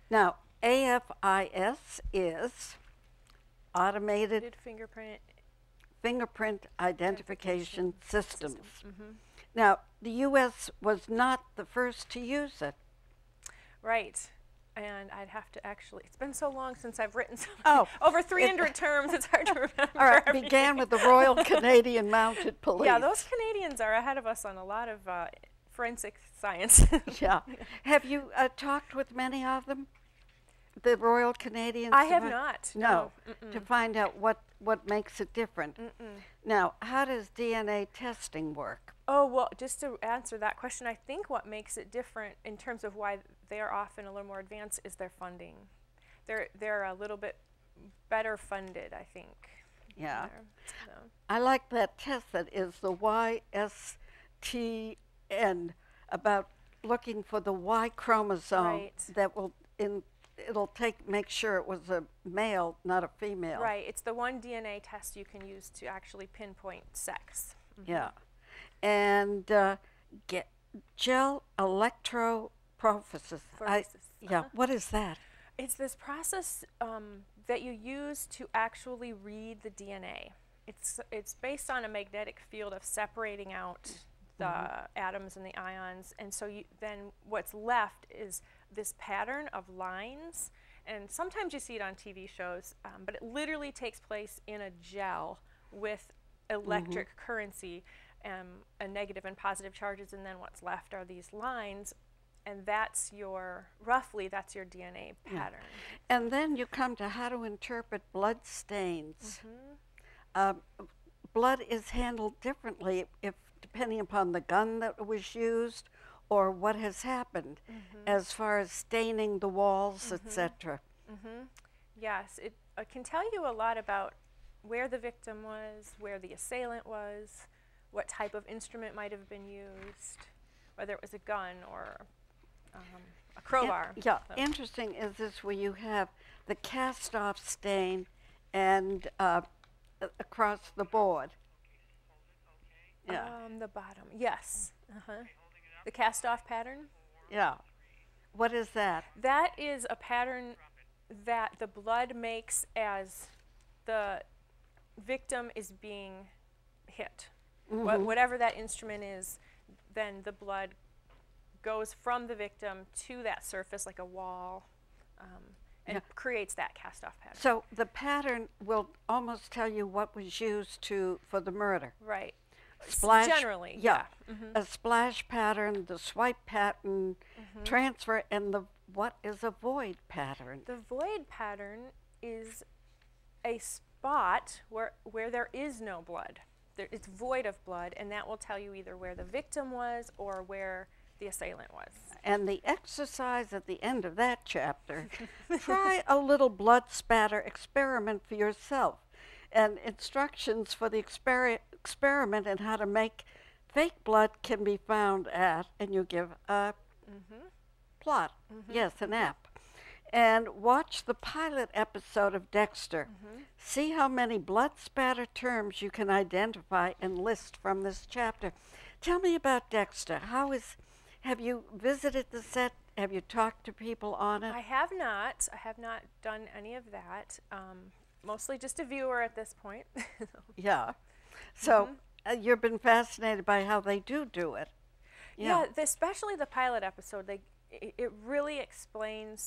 Now, AFIS is Automated Did fingerprint Fingerprint Identification Systems. Mm-hmm. Now, the U.S. was not the first to use it. Right. And I'd have to actually, it's been so long since I've written so Oh, over 300 terms, it's hard to remember. All right, everything. began with the Royal Canadian Mounted Police. Yeah, those Canadians are ahead of us on a lot of forensic science. Yeah. Have you talked with many of them? The Royal Canadians? I have not. No. Mm-mm. To find out what makes it different. Mm-mm. Now, how does DNA testing work? Oh, well, just to answer that question, I think what makes it different in terms of why they are often a little more advanced is their funding. They're a little bit better funded, I think. Yeah. there, so. I like that test that is the YSTN about looking for the Y chromosome Right. that will it'll make sure it was a male, not a female. Right, it's the one DNA test you can use to actually pinpoint sex. Mm-hmm. Yeah. And get gel electrophoresis. Yeah, what is that? It's this process that you use to actually read the DNA. It's based on a magnetic field of separating out the atoms and the ions, and so then what's left is this pattern of lines, and sometimes you see it on TV shows, but it literally takes place in a gel with electric currency, a negative and positive charges, and then what's left are these lines, and that's roughly that's your DNA pattern. Yeah. And then you come to how to interpret blood stains. Blood is handled differently depending upon the gun that was used or what has happened as far as staining the walls, etc. Yes, it can tell you a lot about where the victim was, where the assailant was, what type of instrument might have been used, whether it was a gun or a crowbar. Yeah, interesting is this where you have the cast-off stain and across the board. Yeah. The bottom, yes. The cast-off pattern? Yeah. What is that? That is a pattern that the blood makes as the victim is being hit. Whatever that instrument is, then the blood goes from the victim to that surface like a wall and creates that cast-off pattern. So the pattern will almost tell you what was used for the murder. Right. Splash, generally, yeah. A splash pattern, the swipe pattern, transfer, and what is a void pattern? The void pattern is a spot where there is no blood. It's void of blood, and that will tell you either where the victim was or where the assailant was. And the exercise at the end of that chapter, try a little blood spatter experiment for yourself. And instructions for the experiment and how to make fake blood can be found at, and you give a plot, yes, an app. And watch the pilot episode of Dexter. See how many blood spatter terms you can identify and list from this chapter. Tell me about Dexter. Have you visited the set? Have you talked to people on it? I have not. I have not done any of that. Mostly just a viewer at this point. Yeah. So you've been fascinated by how they do it. Yeah, especially the pilot episode. It really explains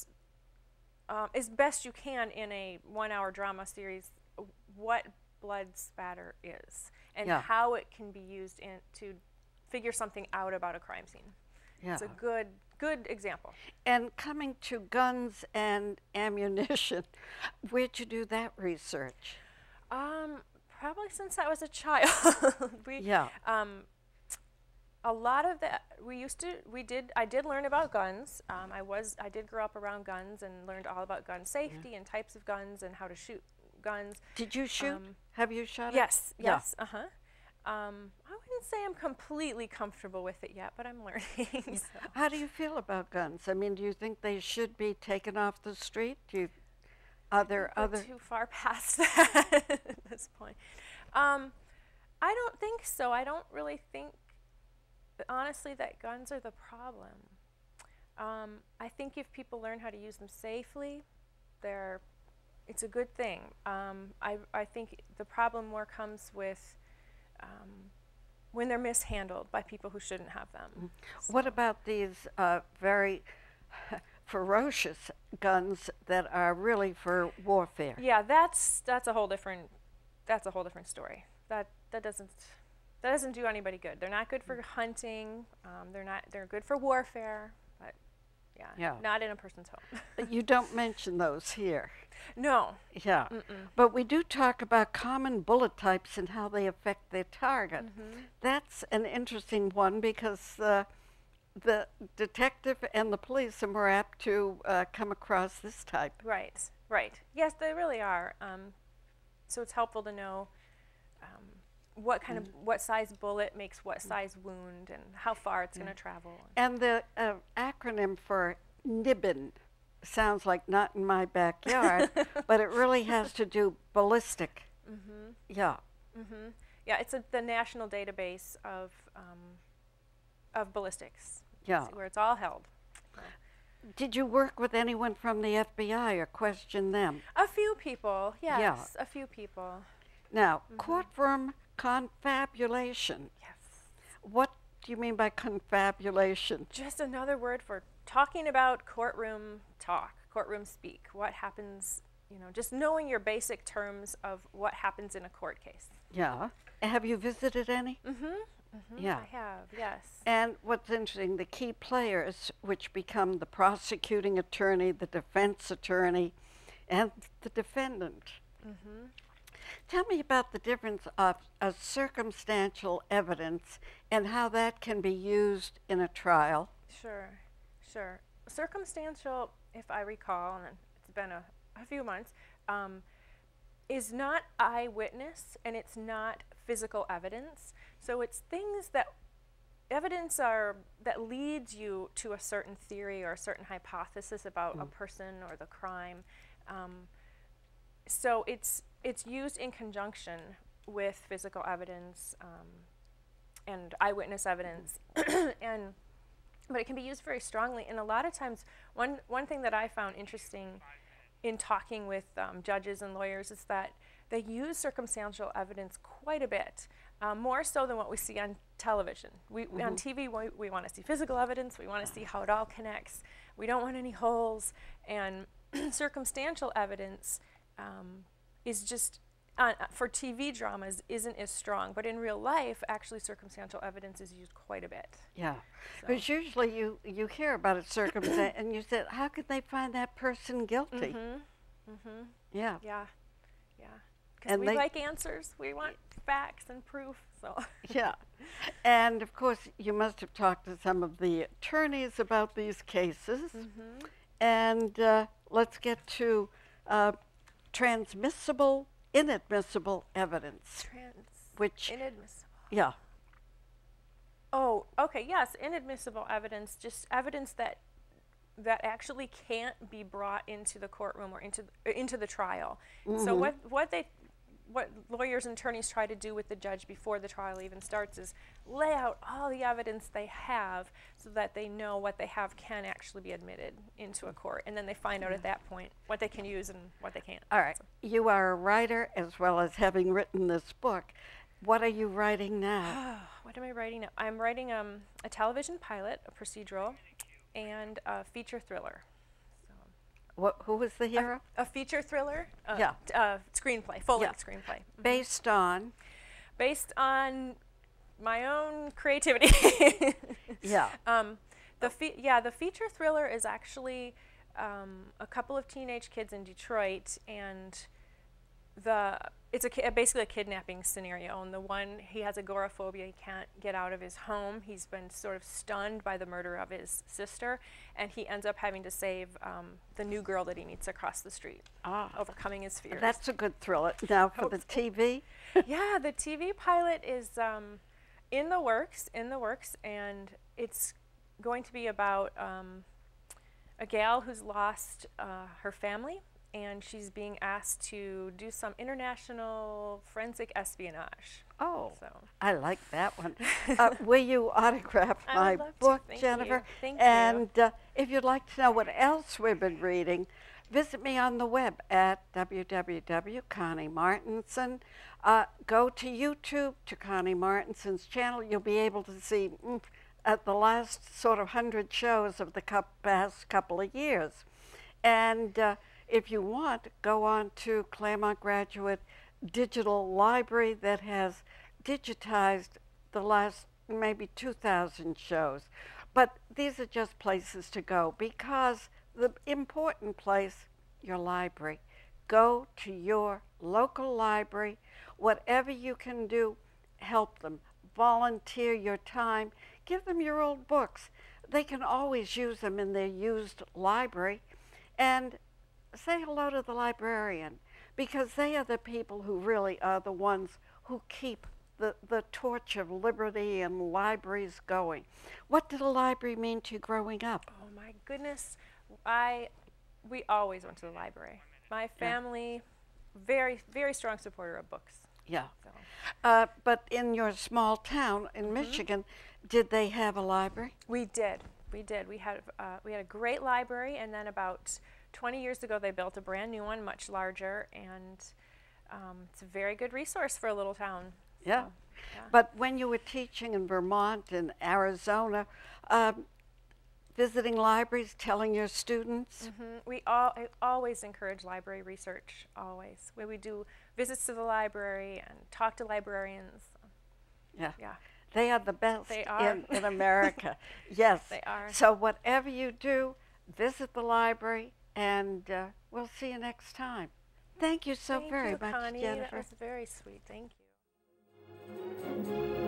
as best you can in a 1-hour drama series what blood spatter is and how it can be used to figure something out about a crime scene. Yeah. It's a good example. And coming to guns and ammunition, where'd you do that research? Probably since I was a child. A lot of that I did learn about guns. I did grow up around guns and learned all about gun safety and types of guns and how to shoot guns. Did you shoot? Have you shot yes, it? Yes. I wouldn't say I'm completely comfortable with it yet, but I'm learning. So. How do you feel about guns? I mean, do you think they should be taken off the street? Are there other? Too far past that at this point. I don't think so. I don't really think, honestly, that guns are the problem. I think if people learn how to use them safely, it's a good thing. I think the problem more comes with when they're mishandled by people who shouldn't have them. What about these very ferocious guns that are really for warfare? Yeah, that's a whole different story. That doesn't do anybody good. They're not good for hunting. They're good for warfare, but Yeah. not in a person's home. You don't mention those here. No. Yeah. But we do talk about common bullet types and how they affect their target. That's an interesting one because the detective and the police are more apt to come across this type. Right. Right. Yes, they really are. So it's helpful to know what size bullet makes what size wound and how far it's going to travel. And the acronym for NIBIN sounds like not in my backyard, but it really has to do ballistic. Yeah. Yeah, it's the national database of ballistics. Yeah. Where it's all held. Did you work with anyone from the FBI or question them? A few people, yes, a few people. Now, courtroom confabulation. Yes. What do you mean by confabulation? Just another word for talking about courtroom talk, courtroom speak. What happens, just knowing your basic terms of what happens in a court case. Yeah. Have you visited any? Yeah. I have, yes. And what's interesting, the key players, which become the prosecuting attorney, the defense attorney, and the defendant. Tell me about the difference of circumstantial evidence and how that can be used in a trial. Sure. Circumstantial, if I recall, and it's been a few months, is not eyewitness and it's not physical evidence. So it's things that that leads you to a certain theory or a certain hypothesis about a person or the crime. So it's used in conjunction with physical evidence and eyewitness evidence, but it can be used very strongly. And a lot of times, one thing that I found interesting in talking with judges and lawyers is that they use circumstantial evidence quite a bit, more so than what we see on television. On TV, we want to see physical evidence. We want to see how it all connects. We don't want any holes. And circumstantial evidence is just, for TV dramas, isn't as strong. But in real life, actually, circumstantial evidence is used quite a bit. Yeah. So. Because usually you hear about a circumstance and you said, how could they find that person guilty? Yeah. Yeah. Because we like answers. We want facts and proof. So. Yeah. And of course, you must have talked to some of the attorneys about these cases. And let's get to transmissible, inadmissible evidence. Inadmissible. Yeah. Oh, okay, yes, inadmissible evidence, just evidence that actually can't be brought into the courtroom or into the trial. So what lawyers and attorneys try to do with the judge before the trial even starts is lay out all the evidence they have so that they know what they have can actually be admitted into a court, and then they find out at that point what they can use and what they can't. All right. So. You are a writer as well as having written this book. What are you writing now? What am I writing now? I'm writing a television pilot, a procedural, and a feature thriller. Who was the hero? A feature thriller? Screenplay, full-length screenplay. Based on? Based on my own creativity. Yeah. The feature thriller is actually a couple of teenage kids in Detroit, and it's basically a kidnapping scenario. And the one, he has agoraphobia. He can't get out of his home. He's been sort of stunned by the murder of his sister, and he ends up having to save the new girl that he meets across the street, overcoming his fears. That's a good thriller. Now for the TV? Yeah, the TV pilot is in the works, and it's going to be about a gal who's lost her family, and she's being asked to do some international forensic espionage. Oh, So I like that one. Will you autograph I my would love to. book, Thank Jennifer? you. Thank you. And if you'd like to know what else we've been reading, visit me on the web at www.conniemartinson. Go to YouTube to Connie Martinson's channel. You'll be able to see at the last sort of 100 shows of the past couple of years. And if you want, go on to Claremont Graduate Digital Library that has digitized the last maybe 2,000 shows. But these are just places to go because the important place, your library. Go to your local library. Whatever you can do, help them. Volunteer your time. Give them your old books. They can always use them in their used library. And say hello to the librarian because they are the people who really are the ones who keep the torch of liberty and libraries going. What did a library mean to you growing up? oh my goodness, we always went to the library. My family, very very strong supporter of books. Yeah. So But in your small town in Michigan, did they have a library? we did. We did. We had a great library, and then about 20 years ago, they built a brand new one, much larger, and it's a very good resource for a little town. Yeah. So, yeah. But when you were teaching in Vermont and Arizona, visiting libraries, telling your students? I always encourage library research, always. Where we do visits to the library and talk to librarians. Yeah. Yeah. They are the best They are. in America. Yes. They are. So whatever you do, visit the library, and we'll see you next time. Thank you so Thank very you, much, Connie. Jennifer. That was very sweet. Thank you.